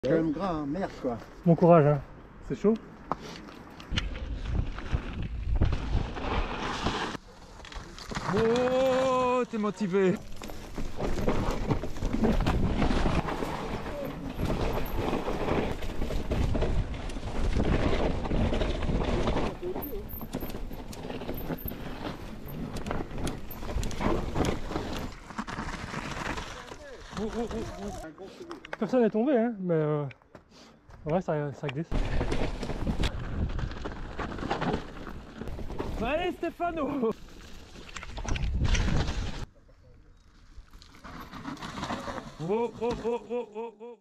C'est quand même gras, hein. Merde quoi. Bon courage, hein. C'est chaud. Oh, t'es motivé. Personne n'est tombé, hein, mais ouais, ça glisse. Allez Stéphano. Oh, oh, oh, oh, oh, oh.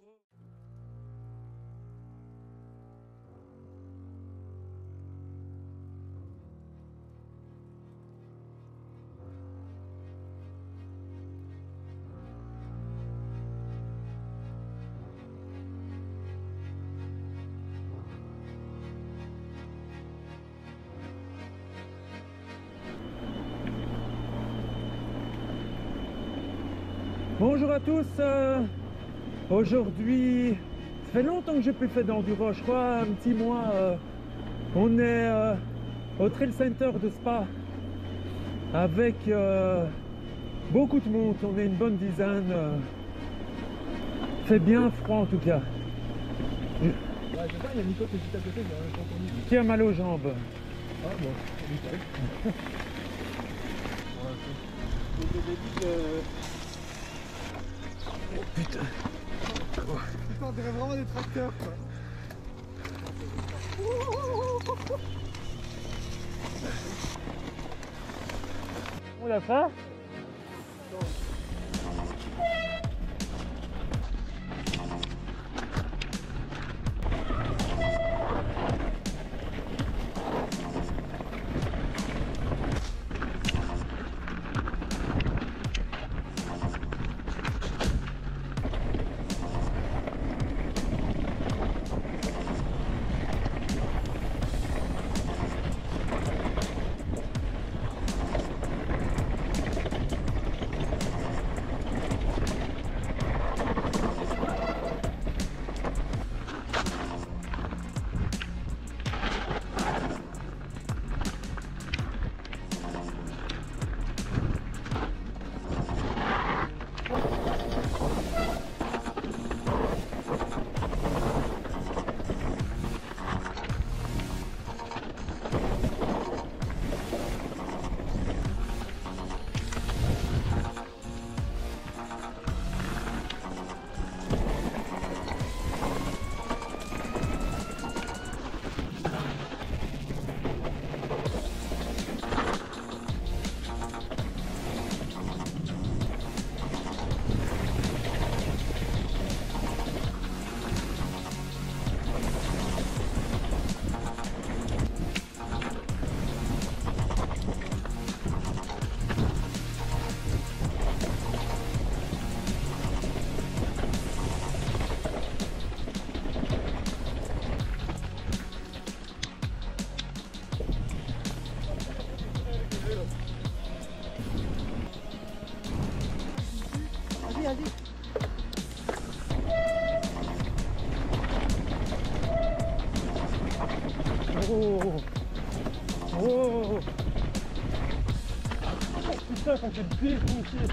Bonjour à tous, aujourd'hui, ça fait longtemps que j'ai plus fait d'enduro, je crois un petit mois. On est au Trail Center de Spa avec beaucoup de monde, on est une bonne dizaine. Fait bien froid en tout cas. Ouais, je sais pas, il y a Nico qui est juste à côté, j'ai pas entendu. Qui a mal aux jambes? Ah bon, nickel. Oh putain. Putain, on dirait vraiment des tracteurs quoi. On l'a fait. Vas-y. Oh, oh, oh putain, ça fait défoncer.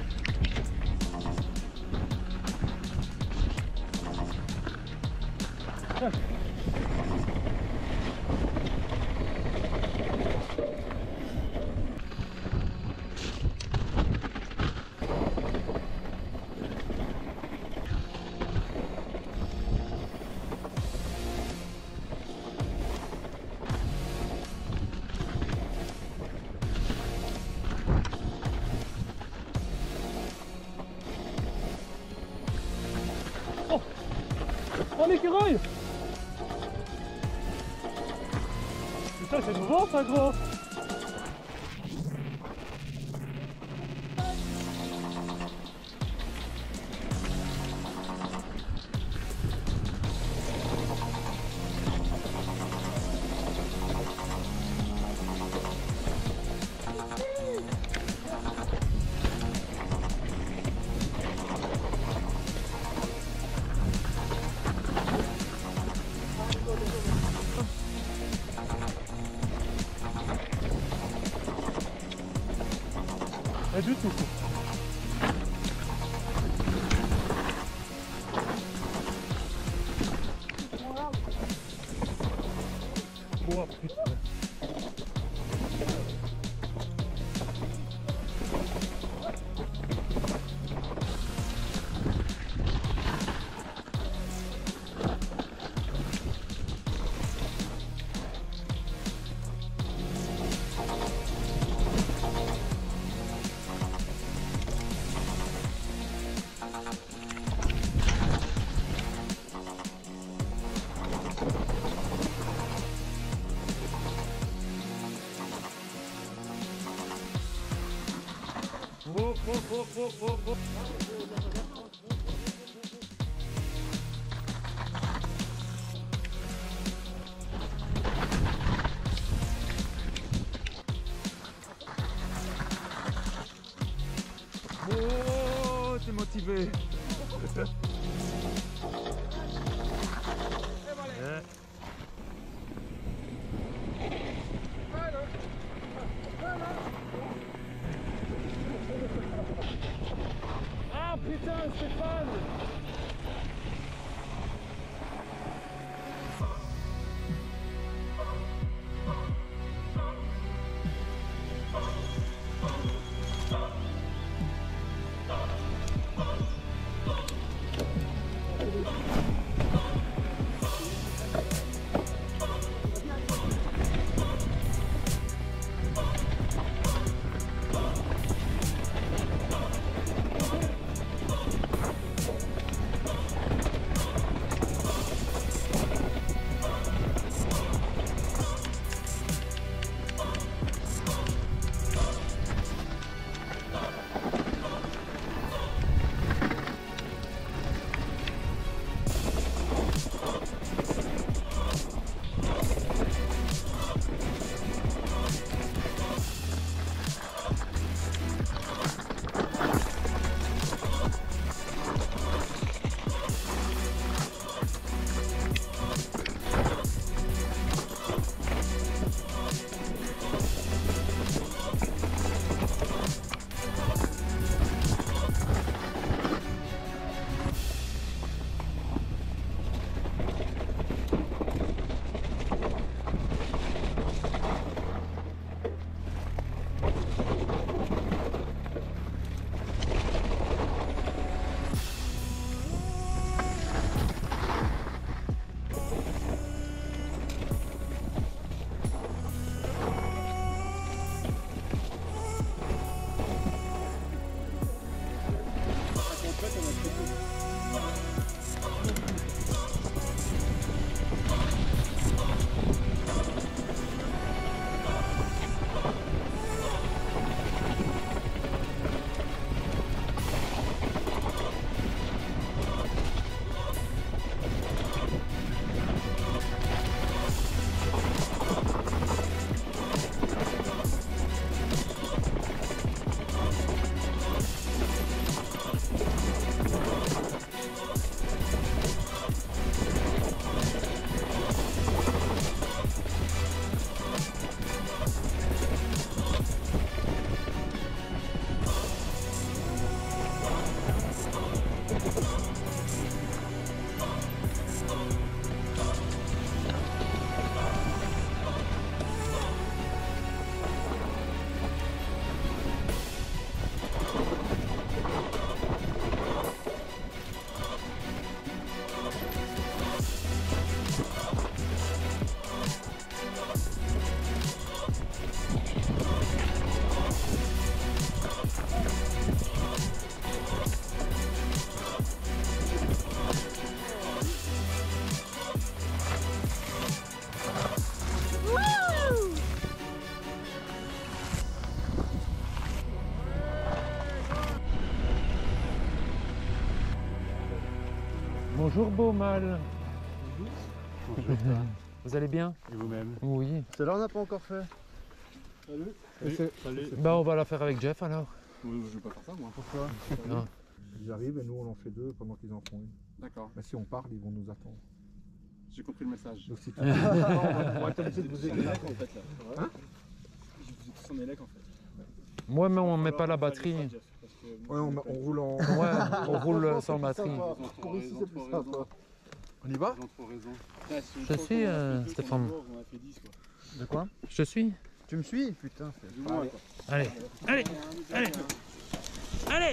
Oh l'écureuil! Putain, c'est nouveau ça gros! Pas du tout. Oh putain. Oh, t'es motivé. Ah putain, Stéphane! Bonjour beau mal. Bonjour. Vous allez bien? Et vous-même? Oui. Celle-là, on n'a pas encore fait. Salut. Salut. Bah on va la faire avec Jeff alors. Oui, je vais pas faire ça moi. Pourquoi? Non. Ils arrivent et nous, on en fait deux pendant qu'ils en font une. D'accord, Mais si on parle, ils vont nous attendre. j'ai compris le message. Donc si tu... On va être obligé de vous aider en fait là. Hein? Je vous ai tous en élec en fait. Ouais, mais on met pas la batterie. Ouais, on roule en... Ouais, on roule sans batterie. Pour ici, c'est plus sympa. On y va? Je suis, Stéphane. De quoi? Je suis. Tu me suis? Putain, Allez, allez, allez, allez.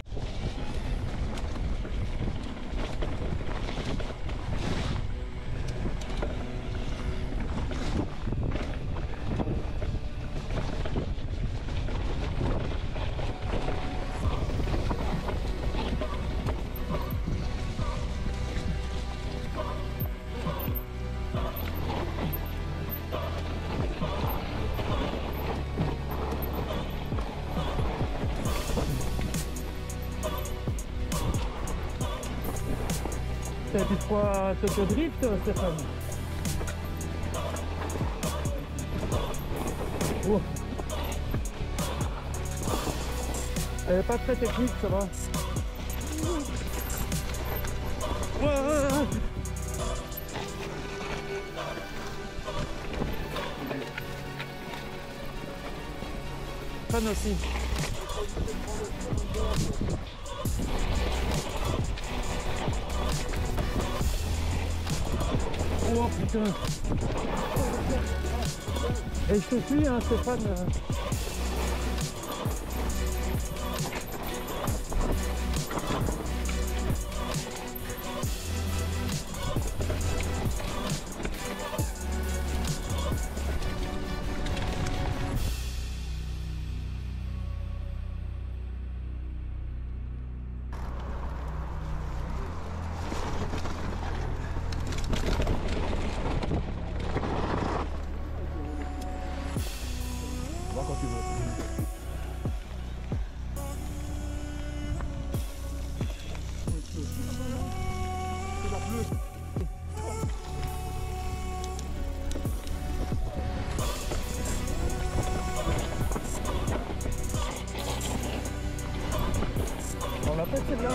T'as dit quoi, Tokyo Drift, Stéphane? Oh. Elle est pas très technique, ça va. Ouais. Fan aussi. Oh putain. Et je te suis, hein, Stéphane. quand tu veux. On l'a fait celle-là.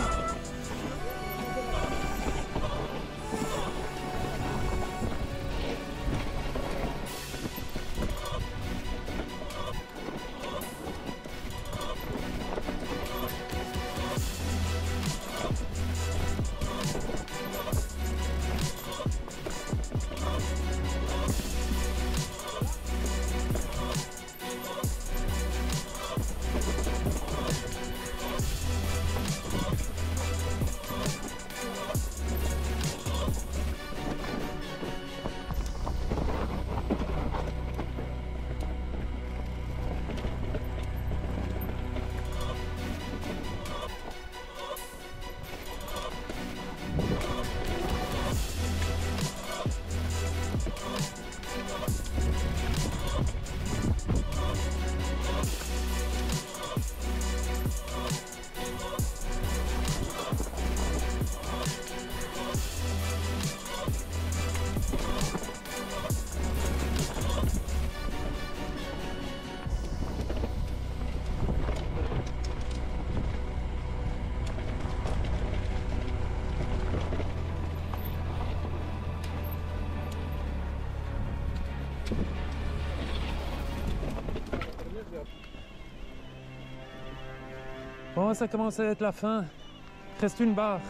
Bon, ça commence à être la fin. Reste une barre.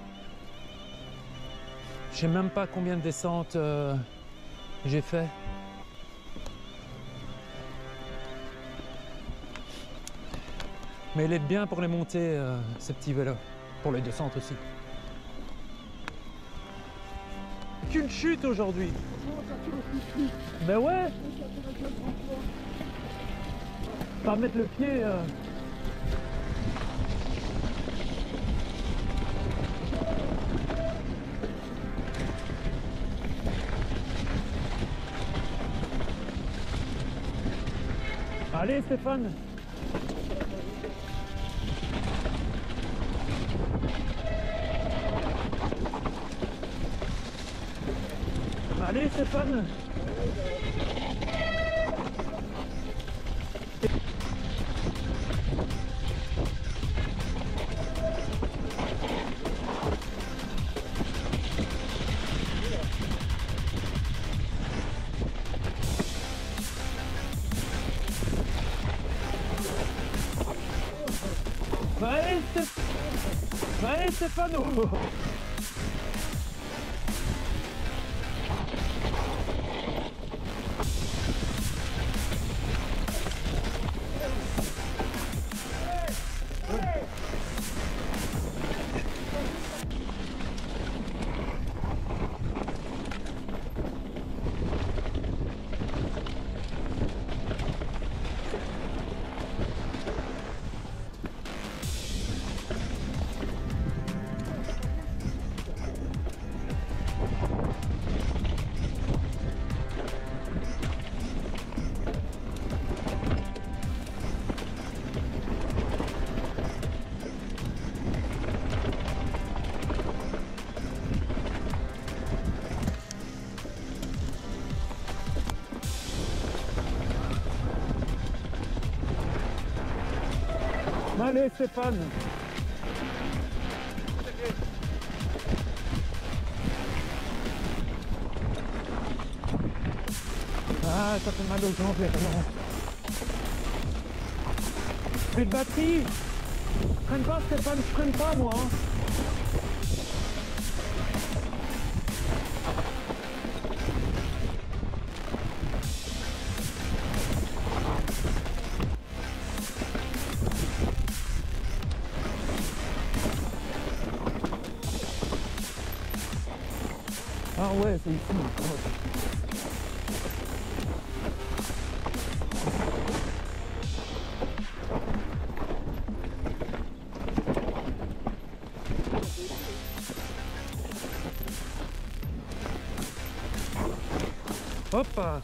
Je sais même pas combien de descentes j'ai fait. Mais il est bien pour les montées, ce petit vélo. Pour les descentes aussi. Qu'une chute aujourd'hui. Ben ouais. Pas mettre le pied. Allez Stéphane. Allez Stéphane. Allez Stéphano! Allez Stéphane! Ah, ça fait mal aux jambes, vraiment. Plus de batterie! Freine pas Stéphane, je freine pas moi! Hein. Ah ouais, c'est ici. Hop!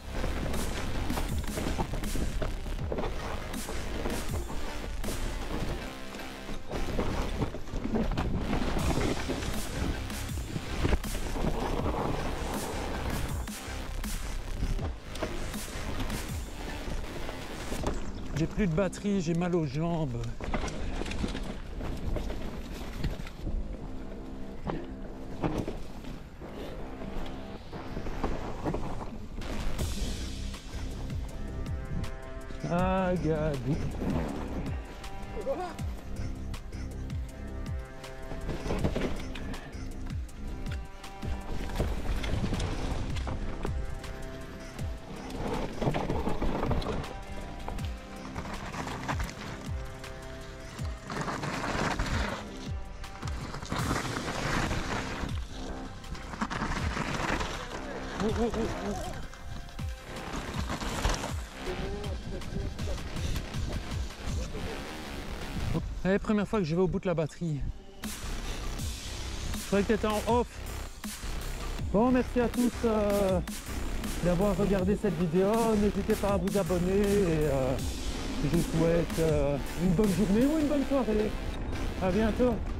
J'ai plus de batterie, j'ai mal aux jambes. Ah, gadou. Allez, première fois que je vais au bout de la batterie. Je croyais que tu étais en off. Bon, merci à tous d'avoir regardé cette vidéo. N'hésitez pas à vous abonner et je vous souhaite une bonne journée ou une bonne soirée. À bientôt.